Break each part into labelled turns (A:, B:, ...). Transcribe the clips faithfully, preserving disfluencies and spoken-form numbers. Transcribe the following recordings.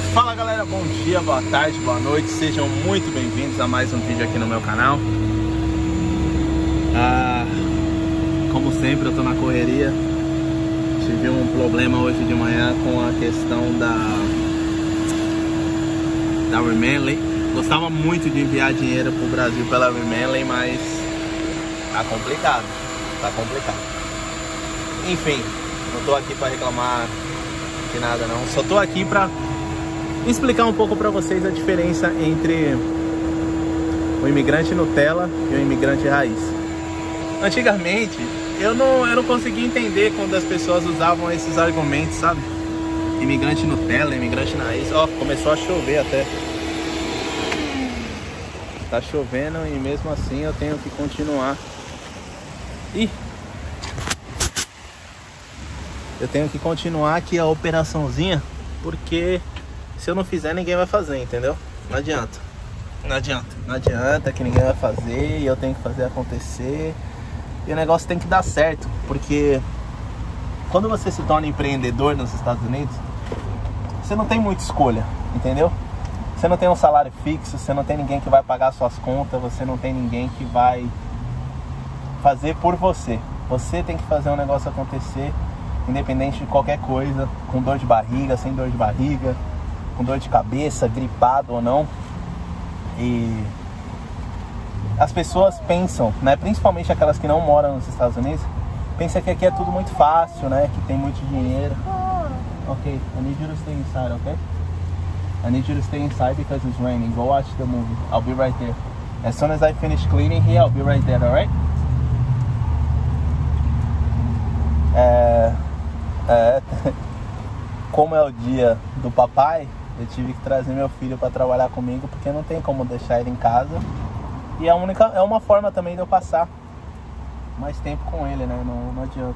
A: Fala galera, bom dia, boa tarde, boa noite, sejam muito bem-vindos a mais um vídeo aqui no meu canal. Ah, como sempre eu tô na correria. Tive um problema hoje de manhã com a questão da da Remanley. Gostava muito de enviar dinheiro pro Brasil pela Remanley, mas tá complicado, tá complicado. Enfim, não tô aqui pra reclamar de nada não, só tô aqui pra explicar um pouco pra vocês a diferença entre o imigrante Nutella e o imigrante raiz. Antigamente, eu não, eu não conseguia entender quando as pessoas usavam esses argumentos, sabe? Imigrante Nutella, imigrante raiz. Ó, começou a chover até. Tá chovendo e mesmo assim eu tenho que continuar. Ih! Eu tenho que continuar aqui a operaçãozinha, porque se eu não fizer, ninguém vai fazer, entendeu? Não adianta. Não adianta. Não adianta que ninguém vai fazer e eu tenho que fazer acontecer. E o negócio tem que dar certo, porque quando você se torna empreendedor nos Estados Unidos, você não tem muita escolha, entendeu? Você não tem um salário fixo, você não tem ninguém que vai pagar suas contas, você não tem ninguém que vai fazer por você. Você tem que fazer um negócio acontecer, independente de qualquer coisa, com dor de barriga, sem dor de barriga, com dor de cabeça, gripado ou não. E as pessoas pensam, né, principalmente aquelas que não moram nos Estados Unidos, pensam que aqui é tudo muito fácil, né, que tem muito dinheiro. Ok, I need you to stay inside, ok? I need you to stay inside because it's raining. Go watch the movie. I'll be right there. As soon as I finish cleaning here, I'll be right there, alright? É, é, como é o dia do papai, eu tive que trazer meu filho para trabalhar comigo, porque não tem como deixar ele em casa. E é, a única, é uma forma também de eu passar mais tempo com ele, né? Não, não adianta.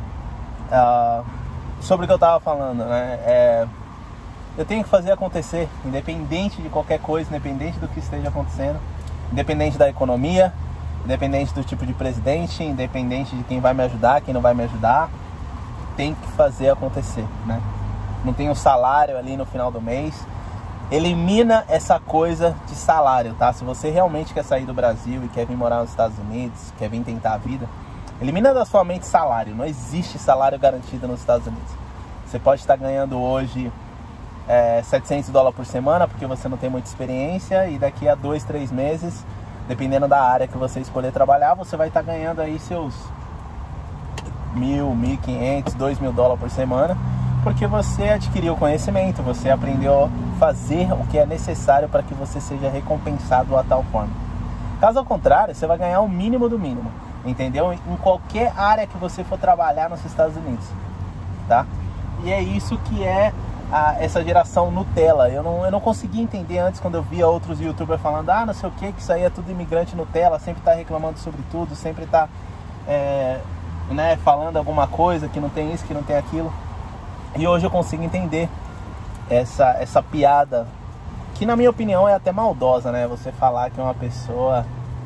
A: Uh, sobre o que eu tava falando, né? É, eu tenho que fazer acontecer, independente de qualquer coisa, independente do que esteja acontecendo, independente da economia, independente do tipo de presidente, independente de quem vai me ajudar, quem não vai me ajudar, tem que fazer acontecer, né? Não tem um salário ali no final do mês. Elimina essa coisa de salário, tá? Se você realmente quer sair do Brasil e quer vir morar nos Estados Unidos, quer vir tentar a vida, elimina da sua mente salário. Não existe salário garantido nos Estados Unidos. Você pode estar ganhando hoje é, setecentos dólares por semana, porque você não tem muita experiência, e daqui a dois, três meses, dependendo da área que você escolher trabalhar, você vai estar ganhando aí seus mil, mil e quinhentos, dois mil dólares por semana, porque você adquiriu conhecimento, você aprendeu a fazer o que é necessário para que você seja recompensado a tal forma. Caso ao contrário, você vai ganhar o mínimo do mínimo, entendeu? Em qualquer área que você for trabalhar nos Estados Unidos, tá? E é isso que é a, essa geração Nutella. Eu não, eu não conseguia entender antes, quando eu via outros youtubers falando, ah, não sei o que, que isso aí é tudo imigrante Nutella, sempre tá reclamando sobre tudo, sempre tá é, né, falando alguma coisa, que não tem isso, que não tem aquilo. E hoje eu consigo entender essa, essa piada, que na minha opinião é até maldosa, né? Você falar que uma pessoa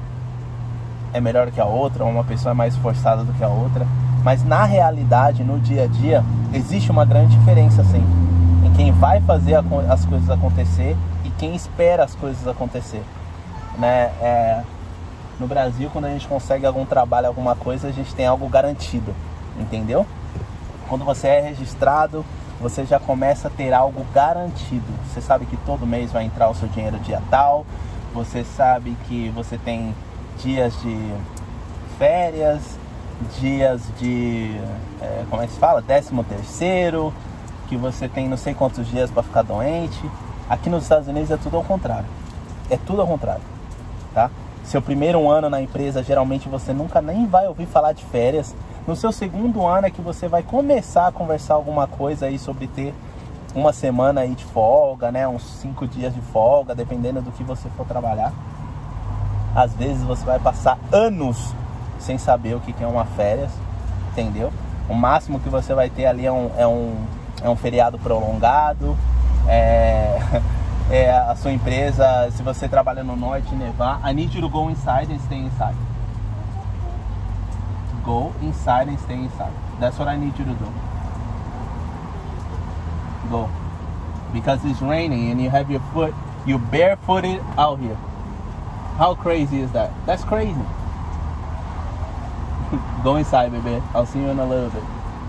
A: é melhor que a outra, ou uma pessoa é mais esforçada do que a outra. Mas na realidade, no dia a dia, existe uma grande diferença sempre em quem vai fazer as coisas acontecer e quem espera as coisas acontecer, né? É, no Brasil, quando a gente consegue algum trabalho, alguma coisa, a gente tem algo garantido, entendeu? Quando você é registrado, você já começa a ter algo garantido. Você sabe que todo mês vai entrar o seu dinheiro dia tal. Você sabe que você tem dias de férias, dias de, é, como é que se fala? Décimo terceiro, que você tem não sei quantos dias para ficar doente. Aqui nos Estados Unidos é tudo ao contrário. É tudo ao contrário, tá? Seu primeiro ano na empresa, geralmente você nunca nem vai ouvir falar de férias. No seu segundo ano é que você vai começar a conversar alguma coisa aí sobre ter uma semana aí de folga, né? Uns cinco dias de folga, dependendo do que você for trabalhar. Às vezes você vai passar anos sem saber o que é uma férias, entendeu? O máximo que você vai ter ali é um, é um, é um feriado prolongado, é, é a sua empresa, se você trabalha no norte, nevar. I need you to go inside and stay inside. Go inside and stay inside. That's what I need you to do. Go. because it's raining and you have your foot, you barefooted out here. How crazy is that? That's crazy. Go inside, baby. I'll see you in a little bit.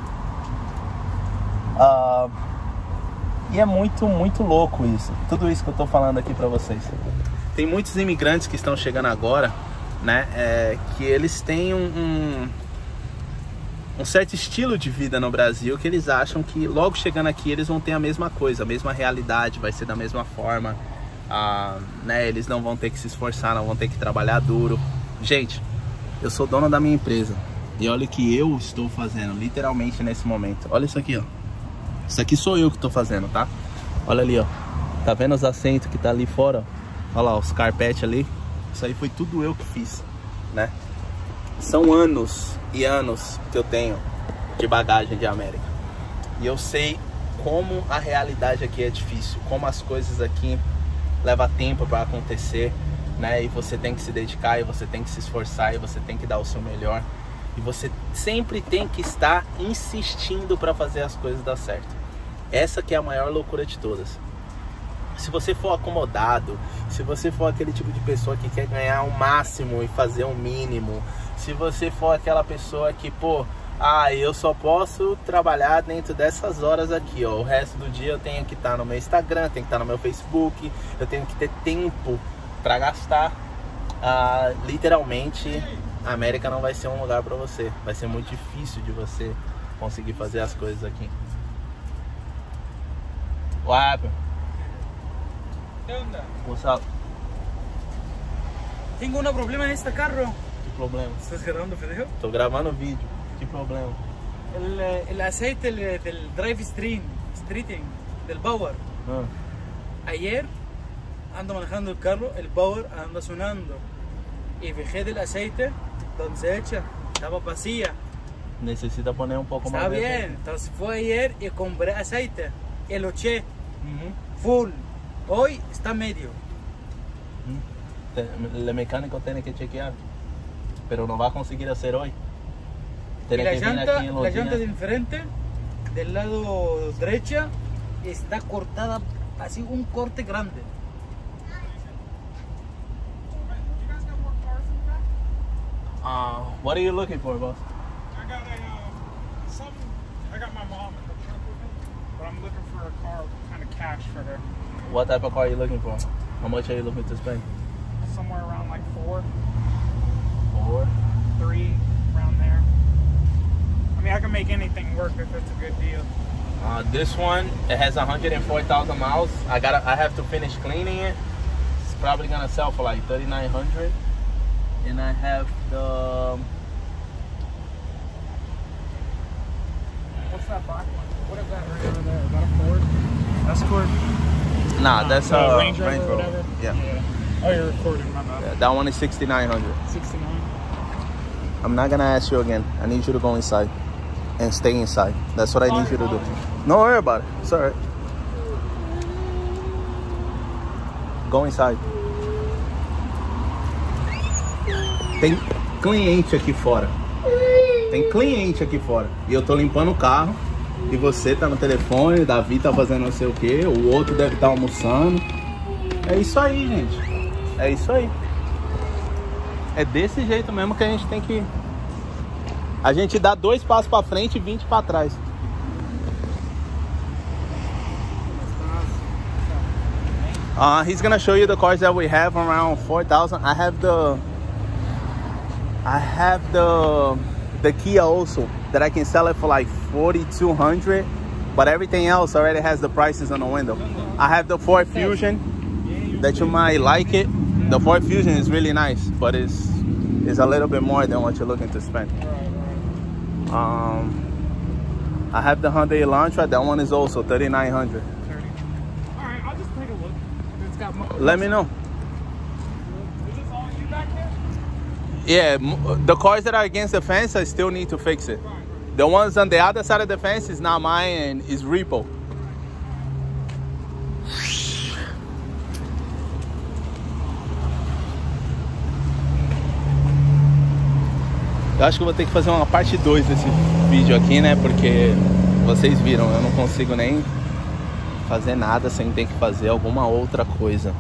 A: Uh, e é muito, muito louco isso. Tudo isso que eu tô falando aqui pra vocês. Tem muitos imigrantes que estão chegando agora, né? É, que eles têm um, um, um certo estilo de vida no Brasil, que eles acham que logo chegando aqui eles vão ter a mesma coisa, a mesma realidade, vai ser da mesma forma. Ah, né? Eles não vão ter que se esforçar, não vão ter que trabalhar duro. Gente, eu sou dono da minha empresa e olha o que eu estou fazendo literalmente nesse momento. Olha isso aqui, ó. Isso aqui sou eu que estou fazendo, tá? Olha ali, ó. Tá vendo os assentos que tá ali fora? Olha lá, os carpetes ali. Isso aí foi tudo eu que fiz, né? São anos e anos que eu tenho de bagagem de América. E eu sei como a realidade aqui é difícil, como as coisas aqui levam tempo para acontecer, né? E você tem que se dedicar, e você tem que se esforçar, e você tem que dar o seu melhor. E você sempre tem que estar insistindo para fazer as coisas dar certo. Essa que é a maior loucura de todas. Se você for acomodado, se você for aquele tipo de pessoa que quer ganhar o máximo e fazer o mínimo, se você for aquela pessoa que, pô, ah, eu só posso trabalhar dentro dessas horas aqui, ó, o resto do dia eu tenho que estar no meu Instagram, tenho que estar no meu Facebook, eu tenho que ter tempo para gastar, ah, literalmente a América não vai ser um lugar para você, vai ser muito difícil de você conseguir fazer as coisas aqui. What happened?
B: ¿Qué onda?
A: What's up?
B: Tengo un problema en este carro.
A: Que problema?
B: ¿Estás grabando video?
A: Tô gravando vídeo. Que problema?
B: El, el aceite del, del drive stream, streeting, del Bauer.
A: Ah.
B: Ayer ando manejando el carro, el Bauer anda sonando. Y fijé del aceite donde se echa, estaba vacía.
A: Necesita poner un poco
B: Está
A: más de
B: bien,
A: aceite.
B: entonces fue ayer y compré aceite. Y lo eché
A: Ujú.
B: full. Hoy está medio.
A: Te- El mecánico tiene que chequear, pero no va a conseguir hacer hoy.
B: Y
A: Tiene
B: la
A: que venir
B: llanta,
A: aquí en los
B: la llanta de
A: días.
B: enfrente, del lado derecha, está cortada, así un corte grande.
A: Uh, what are you looking for, boss?
C: I got a, uh, some, I got my mom in the trunk with me, but I'm looking for a car, kind of cash for her.
A: What type of car are you looking for? How much are you looking to spend?
C: Somewhere around like four,
A: Four.
C: three, around there. I mean, I can make anything work if it's a good deal.
A: Uh, this one, it has one hundred four thousand miles. I gotta, I have to finish cleaning it. It's probably gonna sell for like thirty-nine hundred. And I have the,
C: What's that black one? What is that right over there? Is that a Ford? Escort?
A: nah, that's a
C: Uh,
A: Range
C: Range Rover or
A: Rover.
C: whatever?
A: Yeah.
C: Oh, you're recording, my bad.
A: Yeah, that one is sixty-nine hundred.
C: sixty-nine.
A: I'm not gonna ask you again. I need you to go inside and stay inside. That's what I need you to do. Don't worry about it. It's alright. Go inside. Tem cliente aqui fora. Tem cliente aqui fora. E eu tô limpando o carro. E você tá no telefone, o Davi tá fazendo não sei o que, o outro deve estar almoçando. É isso aí, gente. É isso aí. É desse jeito mesmo que a gente tem que... A gente dá dois passos pra frente e vinte pra trás. Uh, he's gonna show you the cars that we have around four thousand. I have the... I have the... The Kia also, that I can sell it for like forty-two hundred. But everything else already has the prices on the window. I have the Ford Fusion, that you might like it. The Ford Fusion is really nice, but it's it's a little bit more than what you're looking to spend. Um, I have the Hyundai Elantra. That one is also thirty-nine hundred.
C: All right, I'll just take a look. It's got mo-
A: Let me know.
C: Is this all you back there?
A: Yeah, m- the cars that are against the fence, I still need to fix it. The ones on the other side of the fence is not mine and is repo. Eu acho que eu vou ter que fazer uma parte dois desse vídeo aqui, né? Porque vocês viram, eu não consigo nem fazer nada sem ter que fazer alguma outra coisa.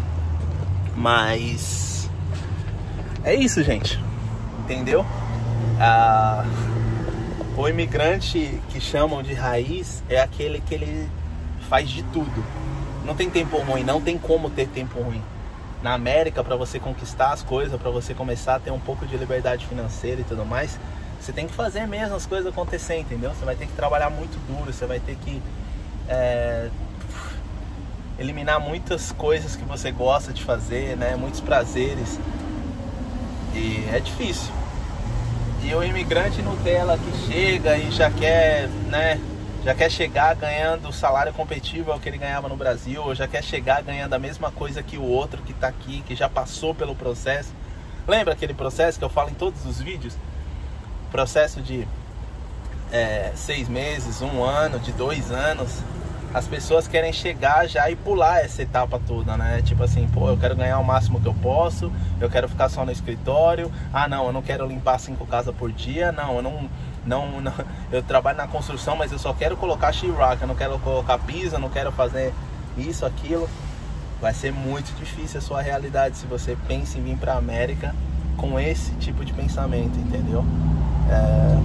A: Mas é isso, gente. Entendeu? Ah, o imigrante que chamam de raiz é aquele que ele faz de tudo. Não tem tempo ruim, não tem como ter tempo ruim. Na América, para você conquistar as coisas, para você começar a ter um pouco de liberdade financeira e tudo mais, você tem que fazer mesmo as coisas acontecer, entendeu? Você vai ter que trabalhar muito duro, você vai ter que é, eliminar muitas coisas que você gosta de fazer, né? Muitos prazeres. E é difícil. E o imigrante Nutella que chega e já quer, né? Já quer chegar ganhando o salário competitivo ao que ele ganhava no Brasil, ou já quer chegar ganhando a mesma coisa que o outro que está aqui, que já passou pelo processo. Lembra aquele processo que eu falo em todos os vídeos? Processo de é, seis meses, um ano, de dois anos. As pessoas querem chegar já e pular essa etapa toda, né? Tipo assim, pô, eu quero ganhar o máximo que eu posso, eu quero ficar só no escritório. Ah, não, eu não quero limpar cinco casas por dia, não, eu não... Não, não, eu trabalho na construção, mas eu só quero colocar sheetrock, eu não quero colocar piso, eu não quero fazer isso, aquilo. Vai ser muito difícil a sua realidade se você pensa em vir para a América com esse tipo de pensamento, entendeu? É...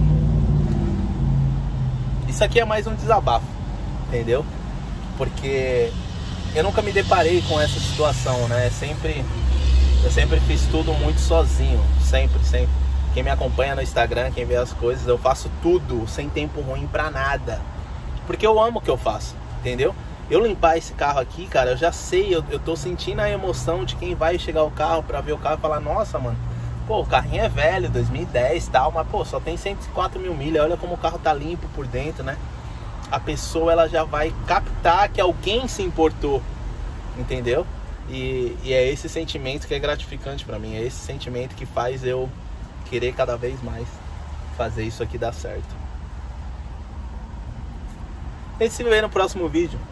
A: Isso aqui é mais um desabafo, entendeu? Porque eu nunca me deparei com essa situação, né? Sempre, eu sempre fiz tudo muito sozinho, sempre, sempre. Quem me acompanha no Instagram, quem vê as coisas, eu faço tudo sem tempo ruim pra nada. Porque eu amo o que eu faço, entendeu? Eu limpar esse carro aqui, cara, eu já sei, eu, eu tô sentindo a emoção de quem vai chegar o carro pra ver o carro e falar, nossa, mano, pô, o carrinho é velho, dois mil e dez e tal, mas pô, só tem cento e quatro mil milhas, olha como o carro tá limpo por dentro, né? A pessoa, ela já vai captar que alguém se importou, entendeu? E, e é esse sentimento que é gratificante pra mim, é esse sentimento que faz eu querer cada vez mais fazer isso aqui dar certo. A gente se vê no próximo vídeo.